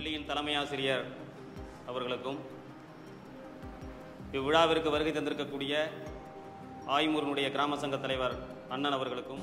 இப்பள்ளியின் தலைமை ஆசிரியர் அவர்களுக்கும் இவ்விழாவிற்கு வருகை தந்திருக்கக்கூடிய ஆய்மூரினுடைய கிராம சங்க தலைவர் அண்ணன் அவர்களுக்கும்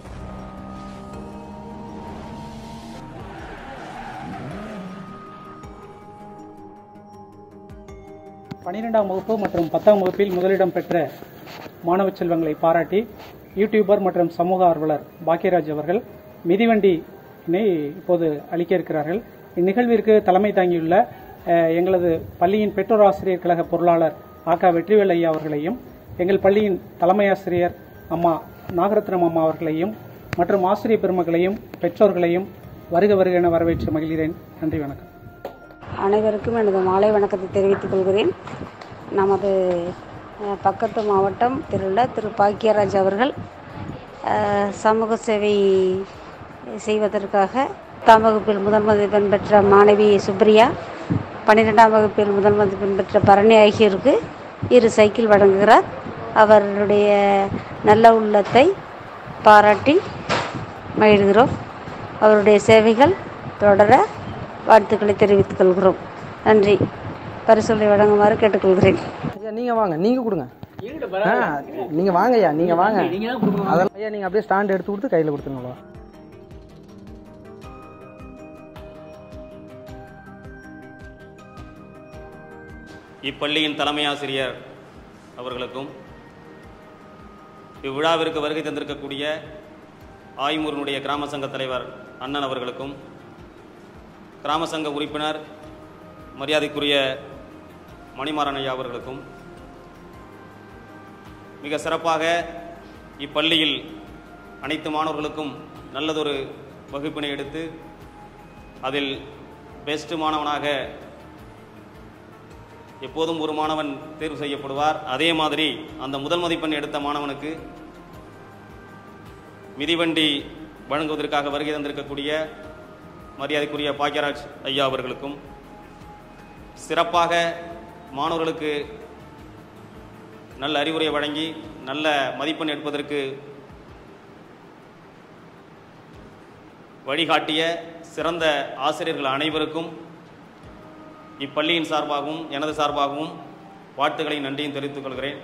பன்னிரெண்டாம் வகுப்பு மற்றும் 10ஆம் வகுப்பில் முதலிடம் பெற்ற மாணவ செல்வங்களை பாராட்டி யூடியூபர் மற்றும் சமூக ஆர்வலர் பாக்கியராஜ் அவர்கள் மிதிவண்டியினை இப்போது அளிக்க இருக்கிறார்கள். இந்நிகழ்விற்கு தலைமை தாங்கியுள்ள எங்களது பள்ளியின் பெற்றோர் ஆசிரியர் கழக பொருளாளர் ஆகா வெற்றிவேல் ஐயா அவர்களையும், எங்கள் பள்ளியின் தலைமை ஆசிரியர் அம்மா நாகரத்னம் அம்மா அவர்களையும் மற்றும் ஆசிரியர் பெருமக்களையும் பெற்றோர்களையும் வருக வருக என வரவேற்று மகிழ்கிறேன். நன்றி, வணக்கம். அனைவருக்கும் எனது மாலை வணக்கத்தை தெரிவித்துக் கொள்கிறேன். நமது பக்கத்து மாவட்டம் திரு பாக்கியராஜ் அவர்கள் சமூக சேவை செய்வதற்காக 10ஆம் வகுப்பில் முதல் மதிப்பெண் பெற்ற மாணவி சுப்ரியா, 12ஆம் வகுப்பில் முதல் மதிப்பெண் பெற்ற பரணி ஆகியோருக்கு 2 சைக்கிள் வழங்குகிறார். அவருடைய நல்ல உள்ளத்தை பாராட்டி மகிழ்கிறோம். அவருடைய சேவைகள் தொடர வாழ்த்துக்களை தெரிவித்துக் கொள்கிறோம். நன்றி. பரிசுகளை வழங்குமாறு கேட்டுக்கொள்கிறேன். நீங்கள் வாங்க, நீங்கள் கொடுங்க. நீங்கள் வாங்க ஐயா, நீங்கள் வாங்க. அதெல்லாம் ஐயா நீங்கள் அப்படியே ஸ்டாண்ட் எடுத்து கொடுத்து கையில் கொடுத்துருங்களா. இப்பள்ளியின் தலைமை ஆசிரியர் அவர்களுக்கும் இவ்விழாவிற்கு வருகை தந்திருக்கக்கூடிய ஆய்மூரினுடைய கிராம சங்க தலைவர் அண்ணன் அவர்களுக்கும் கிராம சங்க உறுப்பினர் மரியாதைக்குரிய மணிமாறன் ஐயா அவர்களுக்கும் மிக சிறப்பாக இப்பள்ளியில் அனைத்து மாணவர்களுக்கும் நல்லதொரு வகுப்பினை எடுத்து அதில் பெஸ்ட் மாணவனாக எப்போதும் ஒரு மாணவன் தேர்வு செய்யப்படுவார். அதே மாதிரி அந்த முதல் மதிப்பெண் எடுத்த மாணவனுக்கு மிதிவண்டி வழங்குவதற்காக வருகை தந்திருக்கக்கூடிய மரியாதைக்குரிய பாக்கியராஜ் ஐயா அவர்களுக்கும் சிறப்பாக மாணவர்களுக்கு நல்ல அறிவுரை வழங்கி நல்ல மதிப்பெண் எடுப்பதற்கு வழிகாட்டிய சிறந்த ஆசிரியர்கள் அனைவருக்கும் இப்பள்ளியின் சார்பாகவும் எனது சார்பாகவும் வாழ்த்துக்களை நன்றியும் தெரிவித்துக் கொள்கிறேன்.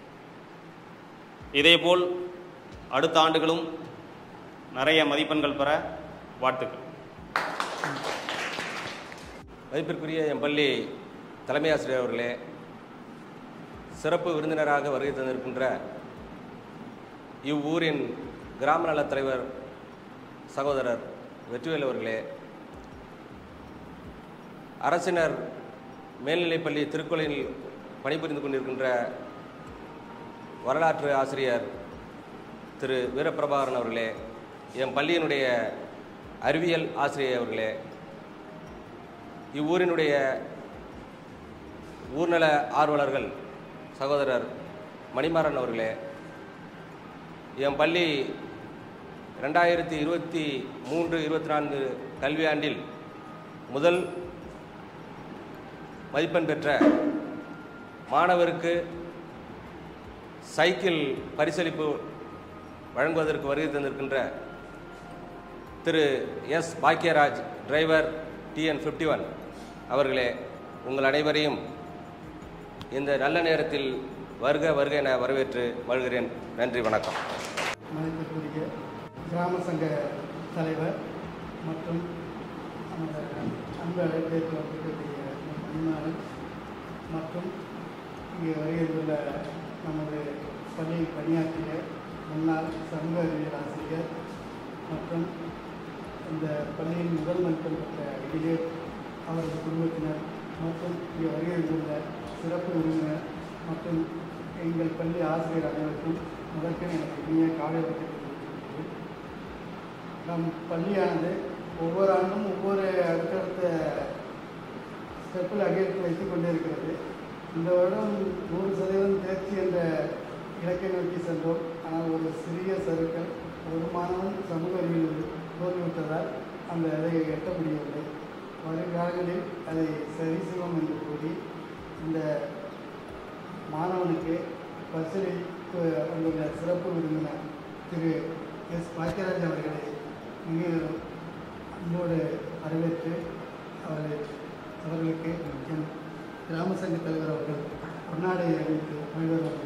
இதேபோல் அடுத்த ஆண்டுகளும் நிறைய மதிப்பெண்கள் பெற வாழ்த்துக்கள். மதிப்பிற்குரிய என் பள்ளி தலைமை ஆசிரியர் அவர்களே, சிறப்பு விருந்தினராக வருகை தந்திருக்கின்ற இவ்வூரின் கிராம நலத் தலைவர் சகோதரர் வெற்றிவேல் அவர்களே, அரசினர் மேல்நிலைப்பள்ளி திருக்கோயிலில் பணிபுரிந்து கொண்டிருக்கின்ற வரலாற்று ஆசிரியர் திரு வீரபிரபாகரன் அவர்களே, என் பள்ளியினுடைய அறிவியல் ஆசிரியர் அவர்களே, இவ்வூரினுடைய ஊர்நல ஆர்வலர்கள் சகோதரர் மணிமாறன் அவர்களே, என் பள்ளி 2023-24 கல்வியாண்டில் முதல் மதிப்பெண் பெற்ற மாணவருக்கு சைக்கிள் பரிசளிப்பு வழங்குவதற்கு வருகை தந்திருக்கின்ற திரு எஸ் பாக்கியராஜ் டிரைவர் TN51 அவர்களே, உங்கள் அனைவரையும் இந்த நல்ல நேரத்தில் வருக வருக என வரவேற்று மகிழ்கிறேன். நன்றி, வணக்கம். மதிப்பிற்குரிய கிராம சங்க தலைவர் மற்றும் அன்பு அழைப்பேற்று வந்திருக்கக்கூடிய மணிமாறன் மற்றும் இங்கே வருகின்ற நமது பள்ளியில் பணியாற்றிய முன்னாள் சமூக அறிவியல் ஆசிரியர் மற்றும் இந்த பள்ளியின் முதல் மதிப்பெண் பெற்ற இளைஞர் அவரது குடும்பத்தினர் மற்றும் இங்கே வருகின்ற சிறப்பு விருந்தினர் மற்றும் எங்கள் பள்ளி ஆசிரியர் அனைவருக்கும் முதற்கே எனக்கு இனிய காலை வணக்கத்தை தெரிவித்துக் நம் பள்ளியானது ஒவ்வொரு ஆண்டும் ஒவ்வொரு அடுத்தடுத்த ஸ்டெப்பில் அகையெழுத்து வைத்துக் கொண்டே இருக்கிறது. இந்த வருடம் 100% தேர்ச்சி என்ற இலக்கை நோக்கி சென்றோம். ஆனால் ஒரு சிறிய சறுக்கல், ஒரு மாணவன் சமூக அறிவியல் தோல்விவிட்டதால் அந்த அதை எட்ட முடியவில்லை. வருங்காலங்களில் அதை சரி செய்வோம் என்று கூறி இந்த மாணவனுக்கு பரிசளிப்பு வந்துள்ள சிறப்பு விருந்தினர் திரு எஸ் பாக்கியராஜ் அவர்களை மிக அன்போடு வரவேற்று அவரை அவர்களுக்கு என் கிராம சங்க தலைவர் அவர்கள் பொன்னாடை அணிவித்து மகிழ்வார்கள்.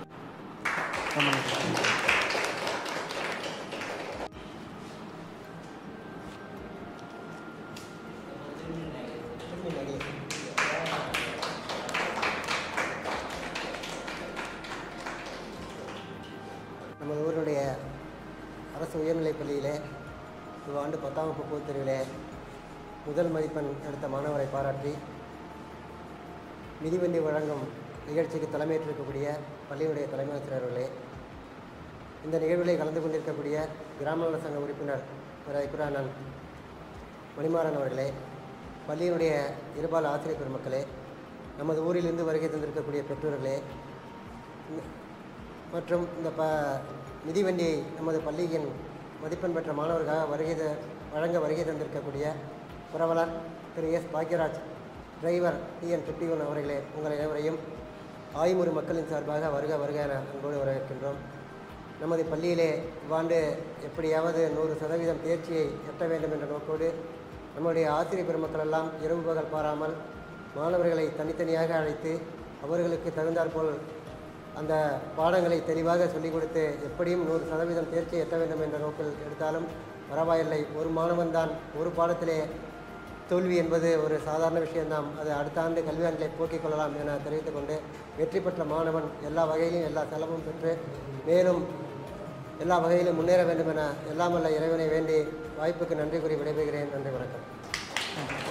நமது ஊருடைய அரசு உயர்நிலைப் பள்ளியிலே இவ்வாண்டு 10ஆம் வகுப்பு பொதுத் தேர்விலே முதல் மதிப்பெண் எடுத்த மாணவரை பாராட்டி மிதிவண்டி வழங்கும் நிகழ்ச்சிக்கு தலைமையேற்றிருக்கக்கூடிய பள்ளியினுடைய தலைமை ஆசிரியர் அவர்களே, இந்த நிகழ்விலே கலந்து கொண்டிருக்கக்கூடிய கிராம நல சங்க உறுப்பினர் அண்ணன் மணிமாறன் அவர்களே, பள்ளியினுடைய இருபால் ஆசிரியர் பெருமக்களே, நமது ஊரிலிருந்து வருகை தந்திருக்கக்கூடிய பெற்றோர்களே மற்றும் இந்த மிதிவண்டியை நமது பள்ளியின் மதிப்பெண் பெற்ற மாணவர்களாக வழங்க வருகை தந்திருக்கக்கூடிய புரவலர் Thiru S Bhagyaraj driver TN51 அவர்களே, உங்கள் அனைவரையும் ஆய்முறு மக்களின் சார்பாக வருக என அன்போடு வரவேற்கின்றோம். நமது பள்ளியிலே இவ்வாண்டு எப்படியாவது 100% தேர்ச்சியை எட்ட வேண்டும் என்ற நோக்கோடு நம்முடைய ஆசிரியர் பெருமக்கள் எல்லாம் இரவு பகல் பாராமல் மாணவர்களை தனித்தனியாக அழைத்து அவர்களுக்கு தகுந்தாற்போல் அந்த பாடங்களை தெளிவாக சொல்லிக் கொடுத்து எப்படியும் 100% தேர்ச்சியை எட்ட வேண்டும் என்ற நோக்கில் எடுத்தாலும் பரவாயில்லை, ஒரு மாணவன் தான் ஒரு பாடத்திலே தோல்வி என்பது ஒரு சாதாரண விஷயம்தான், அது அடுத்த ஆண்டு கல்வியாண்டிலே போக்கிக் கொள்ளலாம் என தெரிவித்துக் கொண்டு வெற்றி பெற்ற மாணவன் எல்லா வகையிலும் எல்லா செலவும் பெற்று மேலும் எல்லா வகையிலும் முன்னேற வேண்டும் என எல்லாம் வல்ல இறைவனை வேண்டி வாய்ப்புக்கு நன்றி கூறி விடைபெறுகிறேன். நன்றி, வணக்கம்.